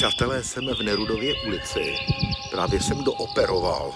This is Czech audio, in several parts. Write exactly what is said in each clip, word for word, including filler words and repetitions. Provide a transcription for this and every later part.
Přátelé, jsem v Nerudově ulici. Právě jsem dooperoval.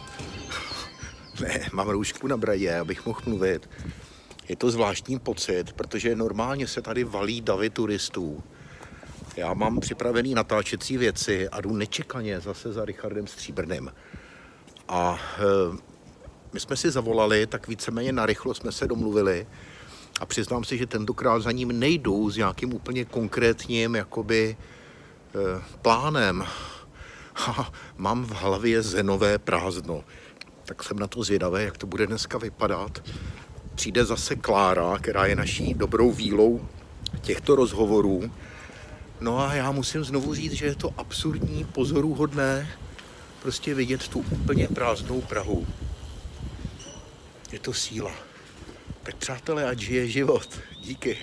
Ne, mám roušku na bradě, abych mohl mluvit. Je to zvláštní pocit, protože normálně se tady valí davy turistů. Já mám připravený natáčecí věci a jdu nečekaně zase za Richardem Stříbrným. A e, my jsme si zavolali, tak víceméně narychlo jsme se domluvili. A přiznám si, že tentokrát za ním nejdu s nějakým úplně konkrétním jakoby e, plánem. Ha, mám v hlavě zenové prázdno. Tak jsem na to zvědavý, jak to bude dneska vypadat. Přijde zase Klára, která je naší dobrou vílou těchto rozhovorů. No a já musím znovu říct, že je to absurdní, pozoruhodné prostě vidět tu úplně prázdnou Prahu. Je to síla. Tak přátelé, ať žije život. Díky.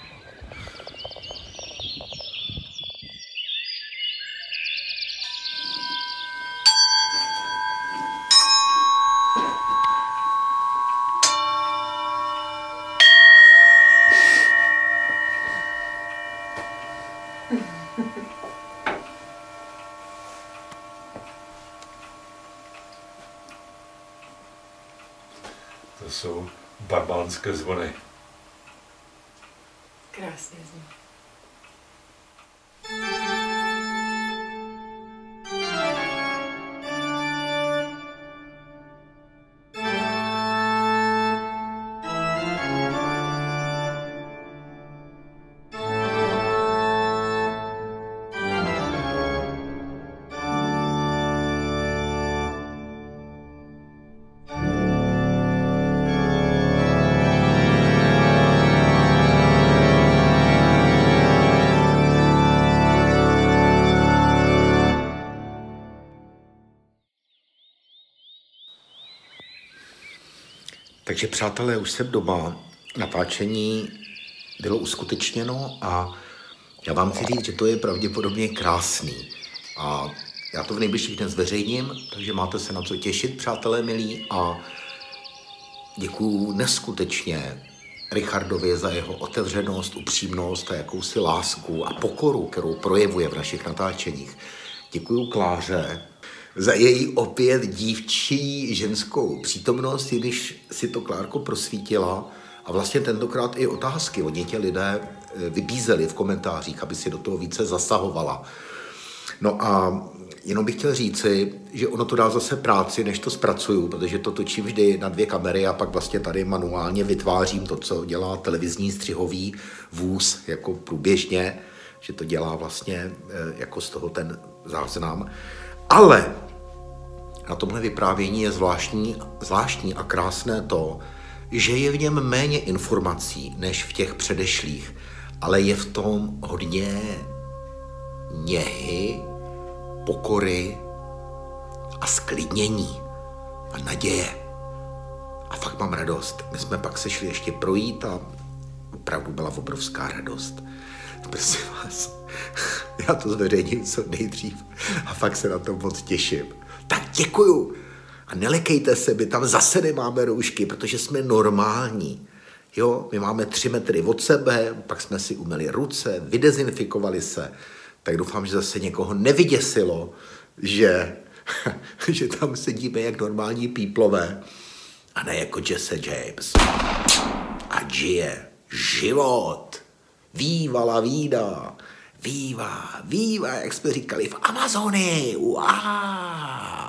To jsou barbánské zvony. Krásně zní. Takže přátelé, už jsem doma, natáčení bylo uskutečněno a já vám chci říct, že to je pravděpodobně krásný. A já to v nejbližších dnech zveřejním, takže máte se na co těšit, přátelé milí, a děkuju neskutečně Richardovi za jeho otevřenost, upřímnost a jakousi lásku a pokoru, kterou projevuje v našich natáčeních. Děkuju Kláře za její opět dívčí ženskou přítomnost, když si to Klárko prosvítila, a vlastně tentokrát i otázky od tě lidé vybízeli v komentářích, aby si do toho více zasahovala. No a jenom bych chtěl říci, že ono to dá zase práci, než to zpracuju, protože to točím vždy na dvě kamery a pak vlastně tady manuálně vytvářím to, co dělá televizní střihový vůz jako průběžně, že to dělá vlastně jako z toho ten záznam. Ale na tomhle vyprávění je zvláštní, zvláštní a krásné to, že je v něm méně informací než v těch předešlých, ale je v tom hodně něhy, pokory a sklidnění a naděje. A fakt mám radost. My jsme pak se šli ještě projít a opravdu byla obrovská radost. Prosím vás, já to zveřejním co nejdřív a fakt se na to moc těším. Tak děkuju. A nelekejte se, my tam zase nemáme roušky, protože jsme normální. Jo, my máme tři metry od sebe, pak jsme si umyli ruce, vydezinfikovali se. Tak doufám, že zase někoho nevyděsilo, že, že tam sedíme jak normální píplové a ne jako Jesse James. A žije život. Víva la vida. Víva, víva, jak jsme říkali v Amazonii. Uá.